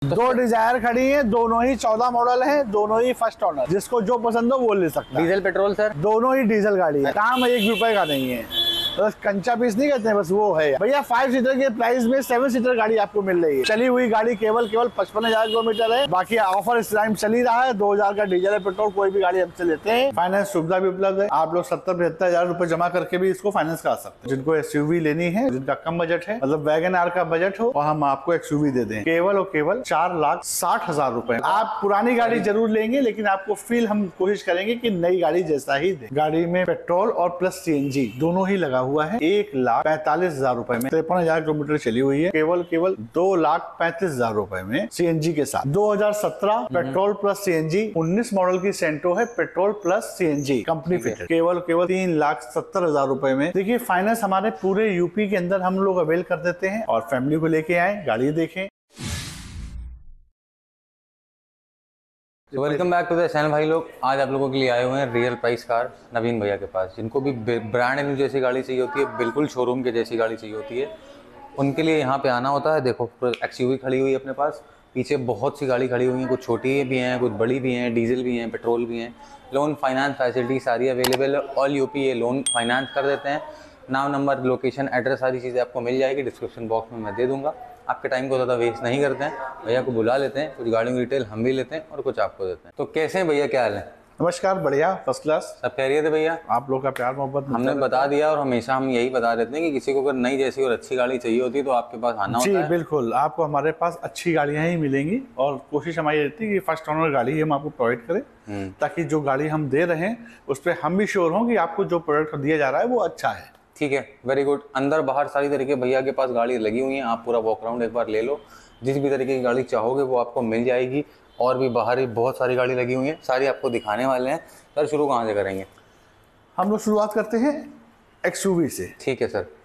दो डिजायर खड़ी है, दोनों ही 14 मॉडल है, दोनों ही फर्स्ट ओनर, जिसको जो पसंद हो वो ले सकता है। Diesel petrol sir? दोनों ही डीजल गाड़ी है, काम 1 रुपए का नहीं है, बस कंचा पीस नहीं कहते हैं, बस वो है भैया। 5 सीटर के प्राइस में 7 सीटर गाड़ी आपको मिल रही है। चली हुई गाड़ी केवल 55,000 किलोमीटर है। बाकी ऑफर इस टाइम चल ही रहा है। 2000 का डीजल है, पेट्रोल कोई भी गाड़ी हमसे लेते हैं, फाइनेंस सुविधा भी उपलब्ध है। आप लोग 70-75 हजार रुपए जमा करके भी इसको फाइनेंस करा सकते हैं। जिनको SUV लेनी है, जिनका कम बजट है, मतलब वैगन आर का बजट हो, और हम आपको XUV दे दें केवल और केवल 4,60,000 रुपए। आप पुरानी गाड़ी जरूर लेंगे, लेकिन आपको फील हम कोशिश करेंगे कि नई गाड़ी जैसा ही दे। गाड़ी में पेट्रोल और प्लस CNG दोनों ही लगा हुआ है। 1,45,000 रुपए में 53,000 किलोमीटर चली हुई है। केवल 2,35,000 रुपए में CNG के साथ। 2017 पेट्रोल प्लस CNG 19 मॉडल की सेंटो है, petrol plus CNG company fitted, केवल 3,70,000 रुपए में। देखिए फाइनेंस हमारे पूरे यूपी के अंदर हम लोग अवेल कर देते हैं, और फैमिली को लेके आए, गाड़ी देखें। Welcome back to the channel भाई लोग। आज आप लोगों के लिए आए हुए हैं रियल प्राइस कार नवीन भैया के पास। जिनको भी ब्रांड न्यू जैसी गाड़ी चाहिए होती है, बिल्कुल शोरूम के जैसी गाड़ी चाहिए होती है, उनके लिए यहाँ पे आना होता है। देखो XUV खड़ी हुई है अपने पास, पीछे बहुत सी गाड़ी खड़ी हुई हैं, कुछ छोटी भी हैं, कुछ बड़ी भी हैं, डीजल भी हैं, पेट्रोल भी हैं। लोन फाइनेंस फैसिलिटी सारी अवेलेबल है। ऑल यूपी ये लोन फाइनेंस कर देते हैं। नाम, नंबर, लोकेशन, एड्रेस सारी चीज़ें आपको मिल जाएगी। डिस्क्रिप्शन बॉक्स में मैं दे दूंगा। आपके टाइम को ज़्यादा वेस्ट नहीं करते हैं, भैया को बुला लेते हैं, कुछ गाड़ियों की डिटेल हम भी लेते हैं और कुछ आपको देते हैं। तो कैसे हैं भैया, क्या हाल है? नमस्कार, बढ़िया, फर्स्ट क्लास। सब खैरियत है भैया? आप लोग का प्यार मोहब्बत हमने बता दिया, और हमेशा हम यही बता देते हैं कि किसी को अगर नई जैसी और अच्छी गाड़ी चाहिए होती है तो आपके पास आना होता है। जी बिल्कुल, आपको हमारे पास अच्छी गाड़ियां ही मिलेंगी, और कोशिश हमारी रहती है कि फर्स्ट ओनर गाड़ी हम आपको प्रोवाइड करें, ताकि जो गाड़ी हम दे रहे हैं उस पर हम भी श्योर हों कि आपको जो प्रोडक्ट दिया जा रहा है वो अच्छा है। ठीक है, वेरी गुड। अंदर बाहर सारी तरीके भैया के पास गाड़ी लगी हुई हैं। आप पूरा वॉक राउंड एक बार ले लो, जिस भी तरीके की गाड़ी चाहोगे वो आपको मिल जाएगी। और भी बाहर ही बहुत सारी गाड़ी लगी हुई हैं, सारी आपको दिखाने वाले हैं। सर शुरू कहाँ से करेंगे? हम लोग शुरुआत करते हैं XUV से। ठीक है सर।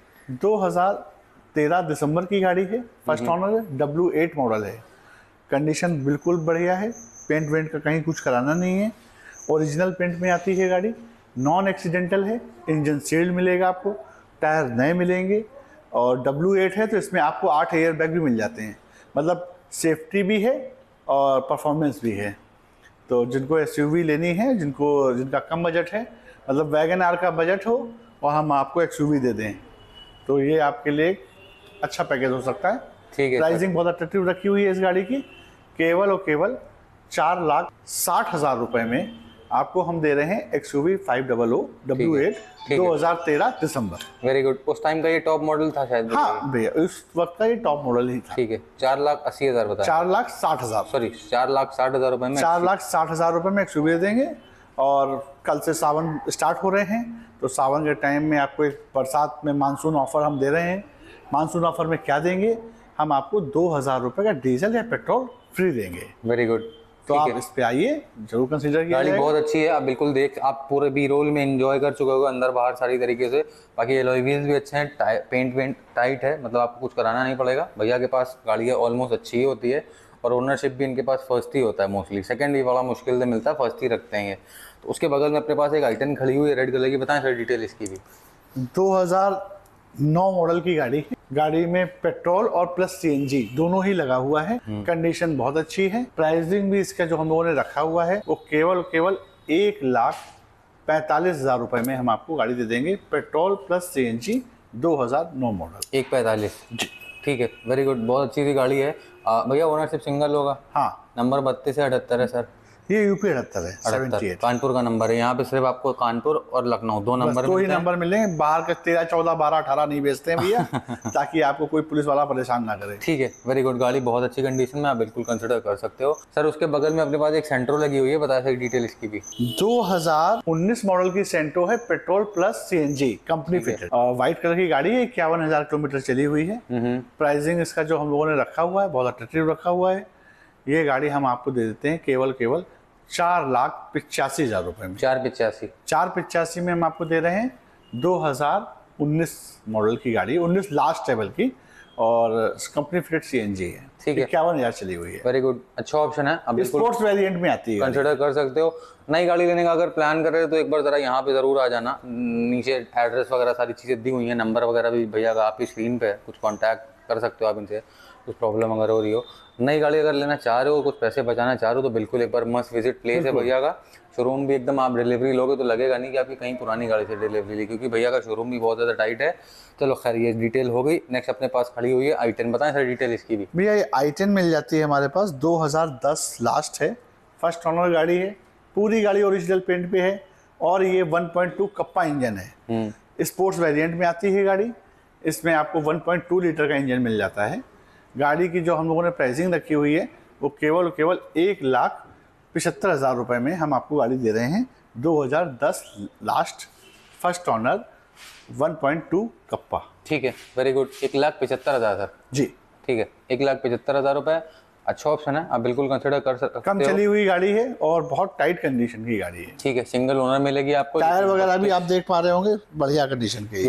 2013 दिसंबर की गाड़ी है, फर्स्ट ओनर है, W8 मॉडल है। कंडीशन बिल्कुल बढ़िया है, पेंट वेंट का कहीं कुछ कराना नहीं है, ओरिजिनल पेंट में आती है गाड़ी, नॉन एक्सीडेंटल है, इंजन सील्ड मिलेगा आपको, टायर नए मिलेंगे, और W8 है तो इसमें आपको 8 एयर बैग भी मिल जाते हैं, मतलब सेफ्टी भी है और परफॉर्मेंस भी है। तो जिनको SUV लेनी है, जिनका कम बजट है, मतलब वैगन आर का बजट हो, और हम आपको XUV दे दें, तो ये आपके लिए अच्छा पैकेज हो सकता है। ठीक है। प्राइसिंग बहुत अट्रैक्टिव रखी हुई है इस गाड़ी की। केवल और केवल 4,60,000 रुपए में आपको हम दे रहे हैं XUV 500 W8 2013 दिसंबर। Very good. उस टाइम का ये टॉप मॉडल था शायद? हाँ भैया, उस वक्त का ये टॉप मॉडल ही था। ठीक है। 4,80,000 बताया? 4,60,000, सॉरी 4,60,000 रुपए में 4,60,000 रुपए में XUV दे देंगे। और कल से सावन स्टार्ट हो रहे हैं, तो सावन के टाइम में आपको एक बरसात में मानसून ऑफर हम दे रहे हैं। मानसून ऑफर में क्या देंगे? हम आपको 2,000 रुपए का डीजल या पेट्रोल फ्री देंगे। Very good. तो आप इस पे आइए, जरूर कंसीडर कीजिए। गाड़ी बहुत अच्छी है, आप बिल्कुल आप पूरे बी रोल में एंजॉय कर चुके हो अंदर बाहर सारी तरीके से। बाकी एलॉय व्हील्स भी अच्छे हैं, पेंट वेंट टाइट है, मतलब आपको कुछ कराना नहीं पड़ेगा। भैया के पास गाड़ियाँ ऑलमोस्ट अच्छी ही होती है, और ओनरशिप भी इनके पास फर्स्ट ही होता है मोस्टली। सेकंड ही बड़ा मुश्किल से मिलता है, फर्स्ट ही रखते हैं। तो उसके बगल में अपने पास एक i10 खड़ी हुई है रेड कलर की। बताएं सर डिटेल इसकी भी। 2009 मॉडल की गाड़ी है। गाड़ी में पेट्रोल और प्लस CNG दोनों ही लगा हुआ है। कंडीशन बहुत अच्छी है। प्राइसिंग भी इसका जो हम लोगों ने रखा हुआ है वो केवल 1,45,000 रुपए में हम आपको गाड़ी दे देंगे, पेट्रोल प्लस CNG 2009 मॉडल। 1,45। ठीक है, वेरी गुड। बहुत अच्छी सी गाड़ी है। भैया ओनरशिप सिंगल होगा? हाँ। नंबर 32 से 78 है सर? ये UP 78 है, 78 कानपुर का नंबर है। यहाँ पे सिर्फ आपको कानपुर और लखनऊ दो नंबर ही नंबर मिलेंगे। बाहर के 13, 14, 12, 18 नहीं बेचते हैं भैया ताकि आपको कोई पुलिस वाला परेशान ना करे। ठीक है, वेरी गुड। गाड़ी बहुत अच्छी कंडीशन में, आप बिल्कुल कंसिडर कर सकते हो। सर उसके बगल में अपने पास एक सेंट्रो लगी हुई है, बता सकते डिटेल इसकी भी? 2019 मॉडल की सेंट्रो है, petrol plus CNG company fitted, और व्हाइट कलर की गाड़ी है। 51,000 किलोमीटर चली हुई है। प्राइसिंग इसका जो हम लोगों ने रखा हुआ है बहुत अट्रैक्टिव रखा हुआ है। ये गाड़ी हम आपको दे देते हैं केवल 4,85,000 रुपए में। 4,85 में हम आपको दे रहे हैं। 2019 मॉडल की गाड़ी, 19 लास्ट लेवल की, और कंपनी फिटेड CNG है। ठीक है, 51,000 चली हुई है। वेरी गुड, अच्छा ऑप्शन है। अब स्पोर्ट्स वेरिएंट में आती है, कंसिडर कर सकते हो। नई गाड़ी लेने का अगर प्लान कर रहे हो तो एक बार जरा यहाँ पे जरूर आ जाना। नीचे एड्रेस वगैरह सारी चीज़ें दी हुई हैं, नंबर वगैरह भी भैया का आपकी स्क्रीन पे है, कुछ कॉन्टैक्ट कर सकते हो आप इनसे। कुछ प्रॉब्लम अगर हो रही हो। नई गाड़ी अगर लेना चाह रहे हो, कुछ पैसे बचाना चाह रहे हो, तो बिल्कुल एक बार मस्ट विजिट प्लेस है भैया का। शोरूम भी एकदम, आप डिलीवरी लोगे तो लगेगा नहीं कि आपकी कहीं पुरानी गाड़ी से डिलीवरी ली, क्योंकि भैया का शोरूम भी बहुत ज़्यादा टाइट है। चलो खैर, ये डिटेल हो गई। नेक्स्ट अपने पास खड़ी हुई है i10। बताएं सर डिटेल इसकी भी। भैया ये i10 मिल जाती है हमारे पास, 2010 लास्ट है, फर्स्ट ओनर गाड़ी है, पूरी गाड़ी ओरिजिनल पेंट पे है और ये 1.2 कप्पा इंजन है। स्पोर्ट्स वेरिएंट में आती है गाड़ी। इसमें आपको 1.2 लीटर का इंजन मिल जाता है। गाड़ी की जो हम लोगों ने प्राइसिंग रखी हुई है वो केवल 1,75,000 रुपये में हम आपको गाड़ी दे रहे हैं। 2010 लास्ट, फर्स्ट ओनर, 1.2 कप्पा। ठीक है, वेरी गुड। 1,75,000 सर जी, ठीक है, 1,75,000 रुपये। अच्छा ऑप्शन है, आप बिल्कुल कंसिडर कर सकते हो। कम चली हुई गाड़ी है और बहुत टाइट कंडीशन की गाड़ी है। ठीक है, सिंगल ओनर मिलेगी आपको। टायर वगैरह भी आप देख पा रहे होंगे, बढ़िया कंडीशन के।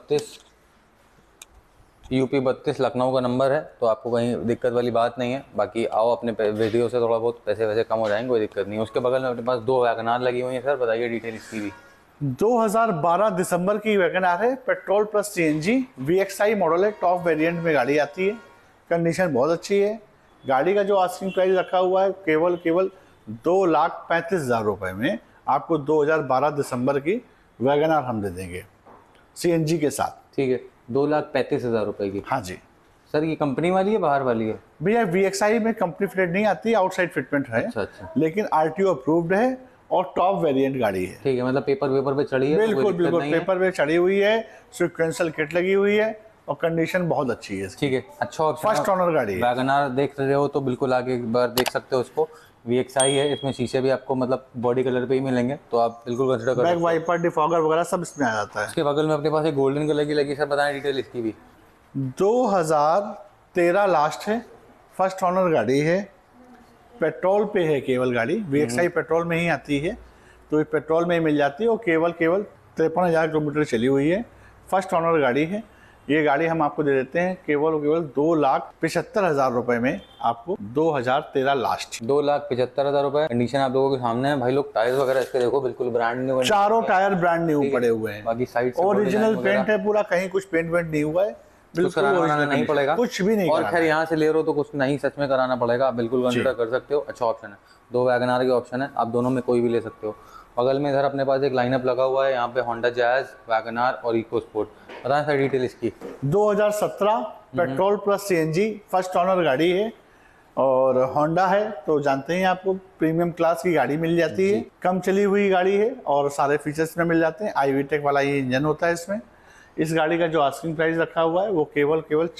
यूपी 32 लखनऊ का नंबर है, तो आपको कहीं दिक्कत वाली बात नहीं है। बाकी आओ, अपने वीडियो से थोड़ा बहुत पैसे वैसे कम हो जाएंगे, कोई दिक्कत नहीं है। उसके बगल में अपने पास 2 वैगनार लगी हुई है। सर बताइए डिटेल इसकी भी। 2012 दिसंबर की वैगनार है, petrol plus CNG, VXI model है, टॉप वेरिएंट में गाड़ी आती है। कंडीशन बहुत अच्छी है। गाड़ी का जो आस्किंग प्राइस रखा हुआ है केवल 2,35,000 रुपये में आपको 2012 दिसंबर की वैगनार हम दे देंगे सीएनजी के साथ। ठीक है, 2,35,000 रुपये की। हाँ जी सर, ये कंपनी वाली है बाहर वाली है? भैया VXI में कंपनी फिटेड नहीं आती, आउटसाइड फिटमेंट है। अच्छा। लेकिन RTO अप्रूव्ड है और टॉप वेरिएंट गाड़ी है। ठीक है, मतलब पेपर पे चढ़ी है? बिल्कुल पेपर पे चढ़ी हुई है, सिक्वेंशियल किट लगी हुई है और कंडीशन बहुत अच्छी है। ठीक है, अच्छा ऑप्शन। फर्स्ट ओनर गाड़ी है। वैगनार देख रहे हो तो बिल्कुल आगे एक बार देख सकते हो उसको। VXI है, इसमें शीशे भी आपको मतलब बॉडी कलर पे ही मिलेंगे, तो आप बिल्कुल कंसिडर कर सकते हो। बैक वाइपर, डिफॉगर वगैरह सब इसमें आ जाता है। इसके बगल में अपने पास एक गोल्डन कलर की लगी। सर बताएं डिटेल इसकी भी। 2013 लास्ट है, फर्स्ट ओनर गाड़ी है, पेट्रोल पे है केवल गाड़ी। VXI पेट्रोल में ही आती है, तो ये पेट्रोल में ही मिल जाती है और केवल 53,000 किलोमीटर चली हुई है। फर्स्ट ओनर गाड़ी है। ये गाड़ी हम आपको दे देते हैं केवल 2,75,000 रुपये में, आपको 2013 लास्ट। 2,75,000 रुपये। कंडीशन आप लोगों के सामने है भाई लोग। टायर वगैरह इसके देखो, बिल्कुल ब्रांड न्यू। चारों टायर ब्रांड न्यू पड़े हुए हैं। बाकी साइड ओरिजिनल पेंट है पूरा, कहीं कुछ पेंट वेंट नहीं हुआ है। बिल्कुल कराना नहीं पड़ेगा, कुछ भी नहीं। और खैर यहाँ से ले रहे हो तो कुछ नहीं, सच में कराना पड़ेगा। आप बिल्कुल कंसिडर कर सकते हो। अच्छा ऑप्शन है। 2 वैगनार के ऑप्शन है, आप दोनों में कोई भी ले सकते हो। बगल में इधर अपने पास एक लाइनअप लगा हुआ है, यहाँ पे होंडा जैज, वैगनार और इको स्पोर्ट। बताएं सर डिटेल इसकी। 2017 petrol plus CNG, first owner गाड़ी है और होंडा है, तो जानते हैं आपको प्रीमियम क्लास की गाड़ी मिल जाती है। कम चली हुई गाड़ी है और सारे फीचर्स में मिल जाते हैं। IVTEC वाला ये इंजन होता है इसमें। इस गाड़ी का जो आस्किंग प्राइस रखा हुआ है वो केवल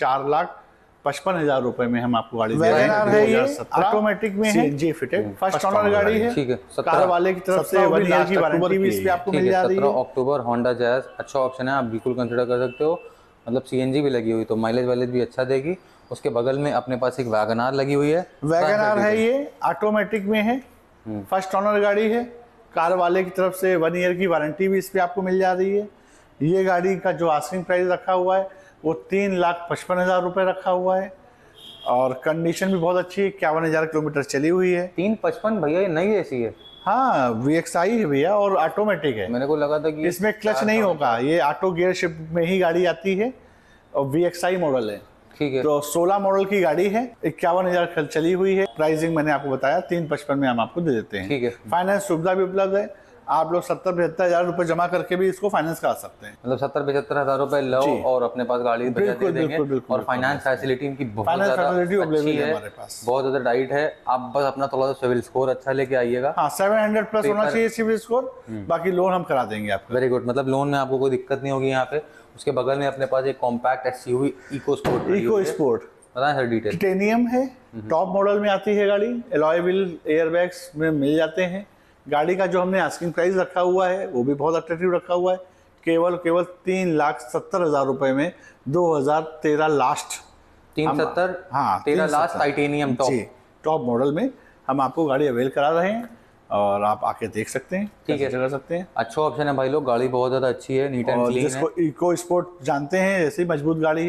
4,55,000 रुपए में हम आपको गाड़ी दे रहे हैं। है ये ऑटोमेटिक में है, सीएनजी फिटेड, फर्स्ट ओनर गाड़ी है। ठीक है, कार वाले की तरफ से 1 ईयर की वारंटी भी इस पे आपको मिल जा रही है। 17 अक्टूबर होंडा जैज। अच्छा ऑप्शन है, आप बिल्कुल कंसिडर कर सकते हो। मतलब सीएनजी भी लगी हुई, तो माइलेज भी अच्छा देगी। उसके बगल में अपने पास एक वैगनार लगी हुई है। वैगनार है, ये ऑटोमेटिक में है, फर्स्ट ओनर गाड़ी है। कार वाले की तरफ से 1 ईयर की वारंटी भी इस पे आपको मिल जा रही है। ये गाड़ी का जो आस्किंग प्राइस रखा हुआ है वो 3,55,000 रुपये रखा हुआ है और कंडीशन भी बहुत अच्छी है। 51,000 किलोमीटर चली हुई है। 355 भैया, ये नई ऐसी है? हाँ, VXI है भैया और ऑटोमेटिक है। मेरे को लगा था कि इसमें क्लच नहीं होगा, ये ऑटो गियर शिफ्ट में ही गाड़ी आती है और VXI मॉडल है। ठीक है, तो 16 मॉडल की गाड़ी है, 51,000 चली हुई है। प्राइसिंग मैंने आपको बताया 3,55 में हम आपको दे देते हैं। ठीक है, फाइनेंस सुविधा भी उपलब्ध है। आप लोग 70-75,000 रुपए जमा करके भी इसको फाइनेंस करा सकते हैं। मतलब 70-75,000 रुपए लो और अपने पास गाड़ी दे देंगे। और फाइनेंस फैसिलिटी इनकी बहुत ज़्यादा अच्छी है, बहुत ज़्यादा टाइट है। आप बस अपना थोड़ा सा सिविल स्कोर अच्छा लेके आइएगा। हाँ, 700 प्लस होना चाहिए सिविल स्कोर, बाकी लोन हम करा देंगे आपको। वेरी गुड, मतलब लोन में आपको कोई दिक्कत नहीं होगी यहाँ पे। उसके बगल में अपने पास एक कॉम्पैक्ट SUV इको स्पोर्ट। बताएं सर डिटेल। टाइटेनियम है, टॉप मॉडल में आती है गाड़ी। एलॉय व्हील, एयरबैग्स में मिल जाते हैं। गाड़ी का जो हमने आस्किंग प्राइस रखा हुआ है वो भी बहुत अट्रैक्टिव रखा हुआ है, केवल 3,70,000 रुपए में 2013 लास्ट। 370? हाँ, 13 लास्ट टाइटेनियम टॉप मॉडल में हम आपको गाड़ी अवेल करा रहे हैं और आप आके देख सकते हैं। ठीक है, कर सकते हैं। अच्छा ऑप्शन है भाई लोग। गाड़ी बहुत ज़्यादा अच्छी है, नीट एंड क्लीन है। जिसको इको स्पोर्ट जानते हैं, ऐसी मजबूत गाड़ी है।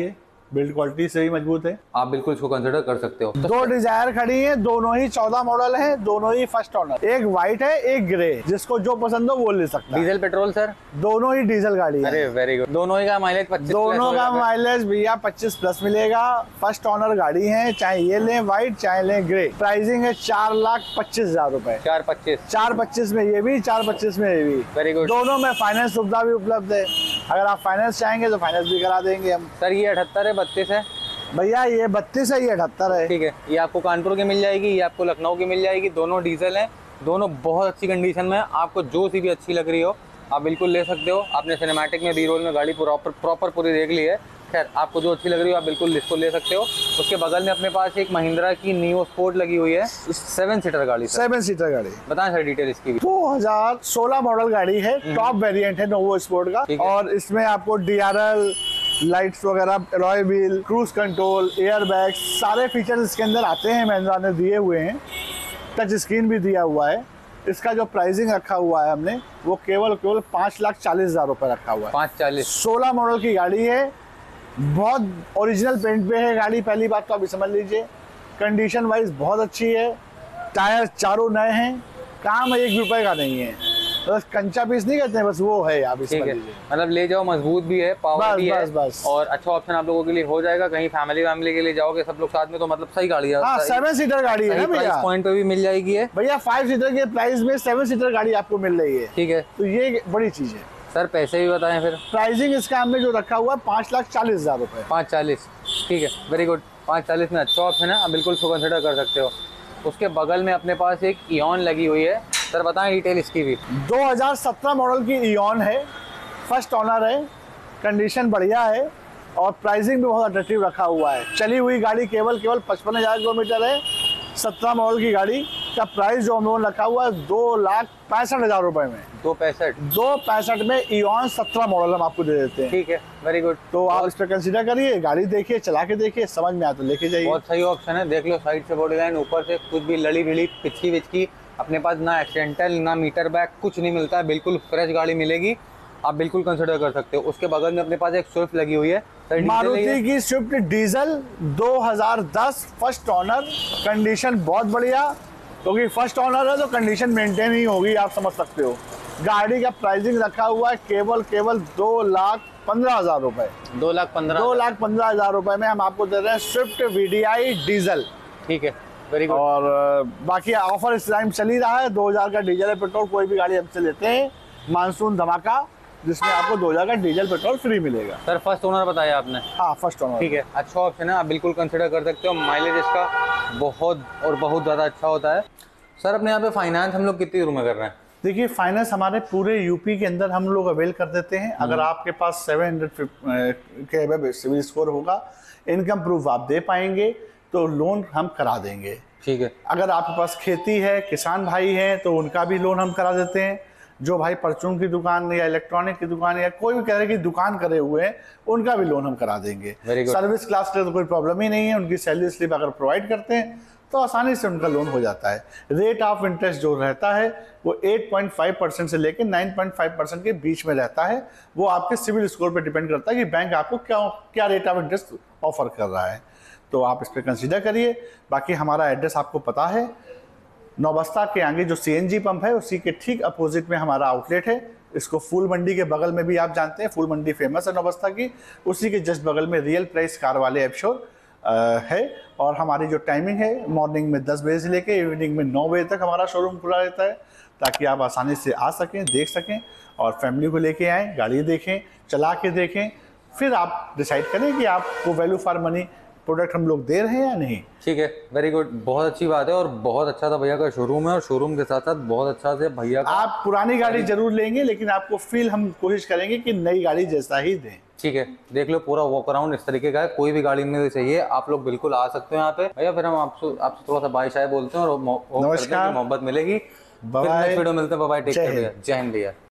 बिल्ड क्वालिटी से भी मजबूत है। आप बिल्कुल इसको कंसिडर कर सकते हो। दो डिजायर खड़ी हैं, दोनों ही 14 मॉडल हैं, दोनों ही फर्स्ट ओनर, एक व्हाइट है एक ग्रे, जिसको जो पसंद हो वो ले सकता है। Diesel petrol sir? दोनों ही डीजल गाड़ी है। अरे वेरी गुड। दोनों ही का माइलेज 25 दोनों का माइलेज भैया 25 प्लस मिलेगा। फर्स्ट ओनर गाड़ी है, चाहे ये लें व्हाइट चाहे लें ग्रे। प्राइसिंग है 4,25,000 रुपए। 4,25 में ये भी, 4,25 में ये भी। Very good. दोनों में फाइनेंस सुविधा भी उपलब्ध है, अगर आप फाइनेंस चाहेंगे तो फाइनेंस भी करा देंगे हम। सर ये 78 है 32 है? भैया ये 32 है, ये 78 है। ठीक है, ये आपको कानपुर की मिल जाएगी, ये आपको लखनऊ की मिल जाएगी। दोनों डीजल हैं, दोनों बहुत अच्छी कंडीशन में। आपको जो सी भी अच्छी लग रही हो आप बिल्कुल ले सकते हो। आपने सिनेमैटिक में बी रोल में गाड़ी प्रॉपर पूरी देख ली है। खैर आपको जो अच्छी लग रही हो आप बिल्कुल इसको ले सकते हो। उसके बगल में अपने पास एक महिंद्रा की नियो स्पोर्ट लगी हुई है, 7 सीटर गाड़ी। 7 सीटर गाड़ी। बताएं सर डिटेल इसकी भी। 2016 मॉडल गाड़ी है, टॉप वेरिएंट है नोवो स्पोर्ट का। और इसमें आपको DRL लाइट्स वगैरह, alloy wheel, cruise control, air bag, सारे फीचर्स इसके अंदर आते हैं, महिंद्रा ने दिए हुए हैं। टच स्क्रीन भी दिया हुआ है। इसका जो प्राइसिंग रखा हुआ है हमने वो केवल 5,40,000 रुपए रखा हुआ है। 5,40। 16 मॉडल की गाड़ी है, बहुत ओरिजिनल पेंट पे है गाड़ी। पहली बात तो आप समझ लीजिए, कंडीशन वाइज बहुत अच्छी है। टायर चारों नए हैं, काम 1 रुपए का नहीं है, बस कंचा पीस नहीं कहते हैं, बस वो है। आप ठीक है, मतलब ले जाओ, मजबूत भी है, पावर भी है, बस। और अच्छा ऑप्शन आप लोगों के लिए हो जाएगा। कहीं फैमिली के लिए जाओगे सब लोग साथ में तो मतलब सही गाड़ी है। हाँ, 7 सीटर गाड़ी है प्राइस भैया। पॉइंट पे भी मिल जाएगी है भैया। 5 सीटर के प्राइस में 7 सीटर गाड़ी आपको मिल रही है। ठीक है, तो ये बड़ी चीज है। सर पैसे भी बताएं फिर। प्राइसिंग इसका हमने जो रखा हुआ है 5,40,000 रुपए। 5,40। ठीक है, वेरी गुड। 5,40 में अच्छा ऑप्शन है, आप बिल्कुल इसको कंसिडर कर सकते हो। उसके बगल में अपने पास एक इयॉन लगी हुई है। सर बताएं डिटेल इसकी भी। 2017 मॉडल की इयॉन है, फर्स्ट ओनर है, कंडीशन बढ़िया है और प्राइसिंग भी बहुत अट्रैक्टिव रखा हुआ है। चली हुई गाड़ी केवल 55,000 किलोमीटर है। 17 मॉडल की गाड़ी का प्राइस जो हम लोगों ने रखा हुआ है 2,65,000 रुपए में। 2,65 में इयॉन 17 मॉडल हम आपको दे देते हैं। ठीक है, वेरी गुड। तो आप इस पर कंसीडर करिए, गाड़ी देखिए, चला के देखिए, समझ में आया तो लेके जाइए। बहुत सही ऑप्शन है। देख लो साइड से बॉडी लाइन, ऊपर से कुछ भी लड़ी भिड़ी पिछकी विचकी अपने पास ना एक्सीडेंटल ना मीटर बैग कुछ नहीं मिलता है, बिल्कुल फ्रेश गाड़ी मिलेगी। आप बिल्कुल कंसिडर कर सकते हो। उसके बगल में अपने पास एक स्विफ्ट लगी हुई है, मारुति की Swift diesel 2010 first owner. Condition बहुत बढ़िया, क्योंकि फर्स्ट ओनर है तो कंडीशन मेंटेन ही होगी, आप समझ सकते हो। गाड़ी का प्राइसिंग रखा हुआ है केवल 2,15,000 रुपए। 2,15,000 रुपए में हम आपको दे रहे हैं स्विफ्ट VDI डीजल। ठीक है, वेरी गुड। और बाकी ऑफर इस टाइम चल ही रहा है। 2,000 का डीजल पेट्रोल कोई भी गाड़ी हमसे लेते हैं, मानसून धमाका, जिसमें आपको 2,000 का डीजल पेट्रोल फ्री मिलेगा। सर फर्स्ट ओनर बताया आपने? हाँ, फर्स्ट ओनर। ठीक है, अच्छा ऑप्शन है, आप बिल्कुल कंसिडर कर सकते हो। माइलेज इसका बहुत और बहुत ज़्यादा अच्छा होता है। सर अपने यहाँ पे फाइनेंस हम लोग कितनी दूर में कर रहे हैं? देखिए, फाइनेंस हमारे पूरे यूपी के अंदर हम लोग अवेल कर देते हैं। अगर आपके पास 700 के अबव सिविल स्कोर होगा, इनकम प्रूफ आप दे पाएंगे तो लोन हम करा देंगे। ठीक है। अगर आपके पास खेती है, किसान भाई हैं, तो उनका भी लोन हम करा देते हैं। जो भाई परचून की दुकान या इलेक्ट्रॉनिक की दुकान या कोई भी तरह की दुकान करे हुए हैं, उनका भी लोन हम करा देंगे। सर्विस क्लास के लिए तो कोई प्रॉब्लम ही नहीं है। उनकी सैलरी स्लिप अगर प्रोवाइड करते हैं तो आसानी से उनका लोन हो जाता है। रेट ऑफ इंटरेस्ट जो रहता है वो 8.5% से लेकर 9.5% के बीच में रहता है। वो आपके सिविल स्कोर पर डिपेंड करता है कि बैंक आपको क्या रेट ऑफ इंटरेस्ट ऑफर कर रहा है। तो आप इस पर कंसिडर करिए। बाकी हमारा एड्रेस आपको पता है, नौबस्ता के आगे जो CNG पंप है उसी के ठीक अपोजिट में हमारा आउटलेट है। इसको फूल मंडी के बगल में भी आप जानते हैं, फूल मंडी फेमस है नौबस्ता की। उसी के जस्ट बगल में रियल प्राइस कार वाले एपशोर है। और हमारी जो टाइमिंग है, मॉर्निंग में 10 बजे से लेकर इवनिंग में 9 बजे तक हमारा शोरूम खुला रहता है, ताकि आप आसानी से आ सकें, देख सकें और फैमिली को लेके आएँ, गाड़ी देखें, चला के देखें, फिर आप डिसाइड करें कि आपको वैल्यू फॉर मनी प्रोडक्ट हम लोग दे रहे हैं या नहीं। ठीक है, वेरी गुड, बहुत अच्छी बात है। और बहुत अच्छा था भैया का शोरूम है, और शोरूम के साथ साथ बहुत अच्छा से भैया का। आप पुरानी गाड़ी जरूर लेंगे, लेकिन आपको फील हम कोशिश करेंगे कि नई गाड़ी जैसा ही दें। ठीक है, देख लो पूरा वॉक अराउंड इस तरीके का है। कोई भी गाड़ी में चाहिए आप लोग बिल्कुल आ सकते हो यहाँ पे भैया। फिर हम आपसे थोड़ा सा बाय शाय बोलते हैं और नमस्कार, मोहब्बत मिलेगी। बाय, वीडियो मिलते हैं, बाय, टेक केयर भैया, जय हिंद भैया।